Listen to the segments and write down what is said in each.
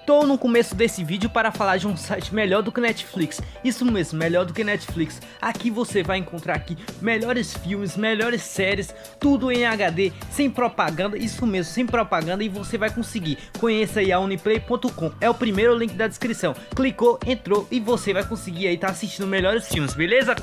Tô no começo desse vídeo para falar de um site melhor do que Netflix. Isso mesmo, melhor do que Netflix. Aqui você vai encontrar aqui melhores filmes, melhores séries, tudo em HD, sem propaganda, isso mesmo, sem propaganda, e você vai conseguir. Conheça aí a Uniplay.com, é o primeiro link da descrição. Clicou, entrou e você vai conseguir aí estar assistindo melhores filmes, beleza?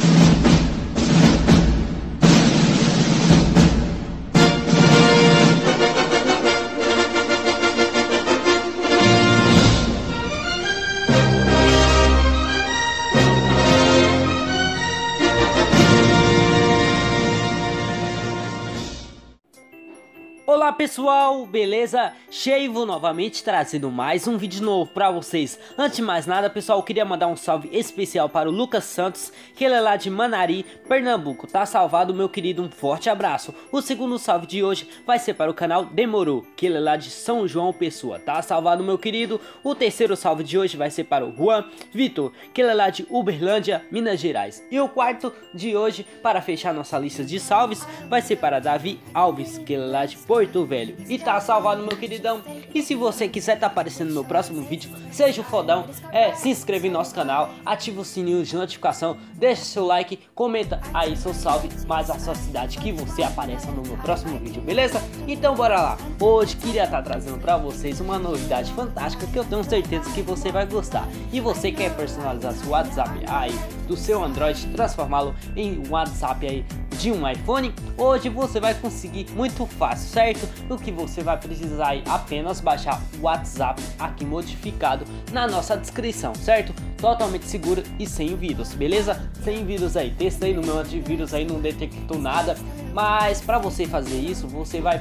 Olá pessoal, beleza? Cheivo novamente trazendo mais um vídeo novo pra vocês. Antes de mais nada pessoal, eu queria mandar um salve especial para o Lucas Santos, que ele é lá de Manari, Pernambuco. Tá salvado, meu querido, um forte abraço. O segundo salve de hoje vai ser para o canal Demorou, que ele é lá de São João Pessoa. Tá salvado, meu querido. O terceiro salve de hoje vai ser para o Juan Vitor, que ele é lá de Uberlândia, Minas Gerais. E o quarto de hoje, para fechar nossa lista de salves, vai ser para Davi Alves, que ele é lá de Porto Velho. E tá salvado, meu queridão. E se você quiser tá aparecendo no meu próximo vídeo, seja o fodão, se inscreve no nosso canal, ativa o sininho de notificação, deixa seu like, comenta aí seu salve, mais a sua cidade, que você apareça no meu próximo vídeo, beleza? Então bora lá. Hoje queria estar trazendo pra vocês uma novidade fantástica que eu tenho certeza que você vai gostar. E você quer personalizar seu WhatsApp aí do seu Android, transformá-lo em um WhatsApp aí de um iPhone? Hoje você vai conseguir muito fácil, certo? O que você vai precisar é apenas baixar o WhatsApp aqui modificado na nossa descrição, certo? Totalmente seguro e sem vírus, beleza? Sem vírus aí, testei no meu antivírus aí, não detectou nada. Mas para você fazer isso, você vai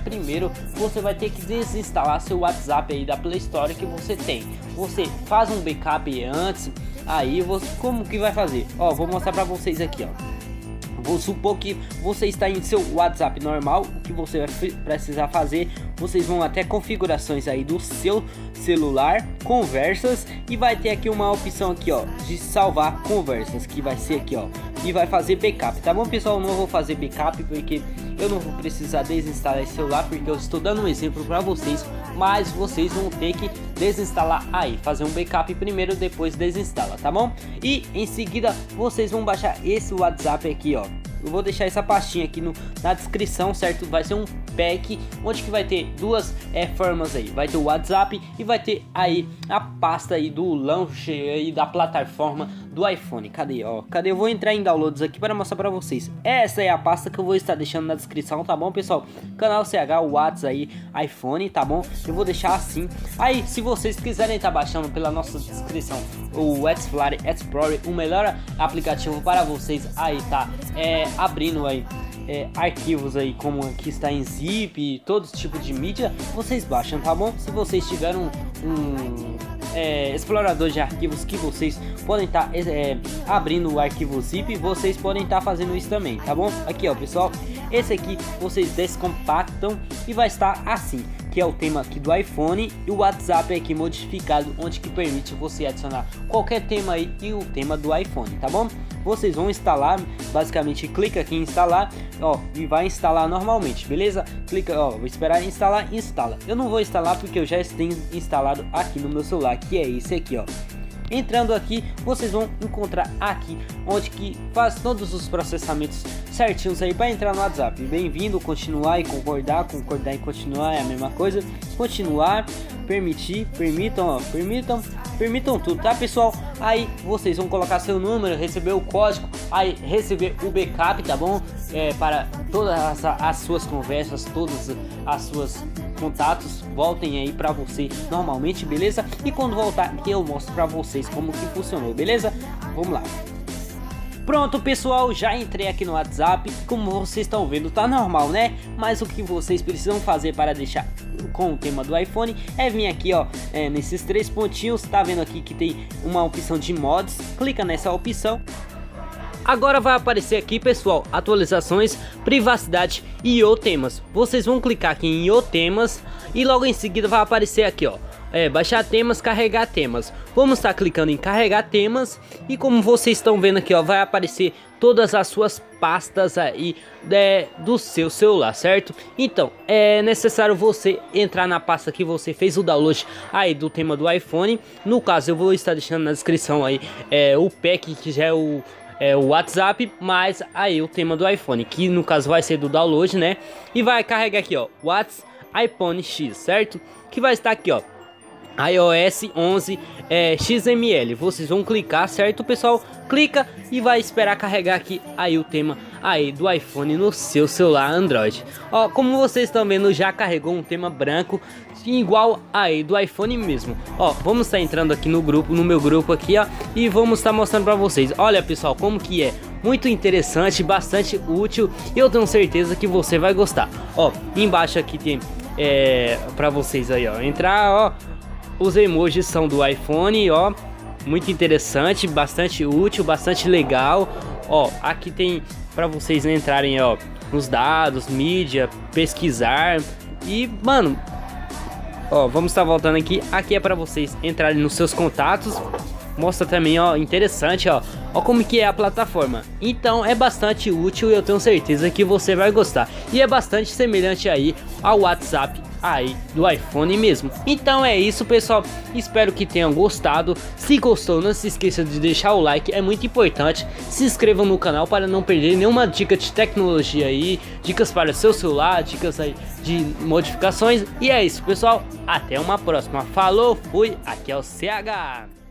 ter que desinstalar seu WhatsApp aí da Play Store que você tem. Você faz um backup antes, aí você, como que vai fazer? Ó, vou mostrar para vocês aqui, ó. Vou supor que você está em seu WhatsApp normal. O que você vai precisar fazer, vocês vão até configurações aí do seu celular, conversas, e vai ter aqui uma opção aqui, ó, de salvar conversas, que vai ser aqui, ó, e vai fazer backup, tá bom pessoal? Eu não vou fazer backup porque eu não vou precisar desinstalar esse celular, porque eu estou dando um exemplo para vocês, mas vocês vão ter que desinstalar aí, fazer um backup primeiro, depois desinstala, tá bom? E em seguida vocês vão baixar esse WhatsApp aqui, ó. Eu vou deixar essa pastinha aqui na descrição, certo? Vai ser um pack onde que vai ter duas formas aí. Vai ter o WhatsApp e vai ter aí a pasta aí do launcher aí da plataforma do iPhone. Cadê, ó? Cadê? Eu vou entrar em downloads aqui para mostrar para vocês. Essa é a pasta que eu vou estar deixando na descrição, tá bom, pessoal? Canal CH, o WhatsApp aí, iPhone, tá bom? Eu vou deixar assim. Aí, se vocês quiserem estar baixando pela nossa descrição o Xflare Explorer, o melhor aplicativo para vocês aí, tá? Abrindo aí arquivos aí, como aqui está em zip, todo tipo de mídia, vocês baixam, tá bom? Se vocês tiverem um explorador de arquivos que vocês podem estar abrindo o arquivo zip, vocês podem estar fazendo isso também, tá bom? Aqui, ó, pessoal, esse aqui vocês descompactam e vai estar assim, que é o tema aqui do iPhone, e o WhatsApp aqui modificado, onde que permite você adicionar qualquer tema aí e o tema do iPhone, tá bom? Vocês vão instalar, basicamente clica aqui em instalar, ó, e vai instalar normalmente, beleza? Clica, ó, vou esperar instalar, instala. Eu não vou instalar porque eu já tenho instalado aqui no meu celular, que é esse aqui, ó. Entrando aqui, vocês vão encontrar aqui onde que faz todos os processamentos certinhos aí para entrar no WhatsApp. Bem-vindo, continuar e concordar, concordar e continuar é a mesma coisa. Continuar, permitir, permitam, ó, permitam tudo, tá pessoal? Aí vocês vão colocar seu número, receber o código, aí receber o backup, tá bom? Para todas as suas conversas, todas as suas contatos voltem aí para você normalmente, beleza? E quando voltar aqui eu mostro para vocês como que funcionou, beleza? Vamos lá. Pronto pessoal, já entrei aqui no WhatsApp, como vocês estão vendo tá normal, né? Mas o que vocês precisam fazer para deixar com o tema do iPhone é vir aqui, ó, nesses três pontinhos, tá vendo aqui que tem uma opção de mods, clica nessa opção. Agora vai aparecer aqui, pessoal, atualizações, privacidade e ou temas. Vocês vão clicar aqui em ou temas e logo em seguida vai aparecer aqui, ó, baixar temas, carregar temas. Vamos estar clicando em carregar temas e como vocês estão vendo aqui, ó, vai aparecer todas as suas pastas aí do seu celular, certo? Então é necessário você entrar na pasta que você fez o download aí do tema do iPhone. No caso eu vou estar deixando na descrição aí o pack que já é o WhatsApp, mas aí o tema do iPhone, que no caso vai ser do download, né? E vai carregar aqui, ó, WhatsApp iPhone X, certo? Que vai estar aqui, ó, iOS 11 XML. Vocês vão clicar, certo, pessoal? Clica e vai esperar carregar aqui aí o tema aí do iPhone no seu celular Android. Ó, como vocês estão vendo, já carregou um tema branco igual aí do iPhone mesmo. Ó, vamos estar entrando aqui no grupo, no meu grupo aqui, ó, e vamos estar mostrando para vocês. Olha, pessoal, como que é muito interessante, bastante útil, e eu tenho certeza que você vai gostar. Ó, embaixo aqui tem para vocês aí, ó, entrar, ó. Os emojis são do iPhone, ó, muito interessante, bastante útil, bastante legal. Ó, aqui tem para vocês entrarem, ó, nos dados, mídia, pesquisar e, mano, ó, vamos estar voltando aqui. Aqui é para vocês entrarem nos seus contatos. Mostra também, ó, interessante, ó como que é a plataforma. Então é bastante útil e eu tenho certeza que você vai gostar. E é bastante semelhante aí ao WhatsApp aí do iPhone mesmo. Então é isso, pessoal, espero que tenham gostado. Se gostou, não se esqueça de deixar o like, é muito importante. Se inscreva no canal para não perder nenhuma dica de tecnologia aí, dicas para seu celular, dicas aí de modificações. E é isso, pessoal, até uma próxima. Falou, fui, aqui é o CH.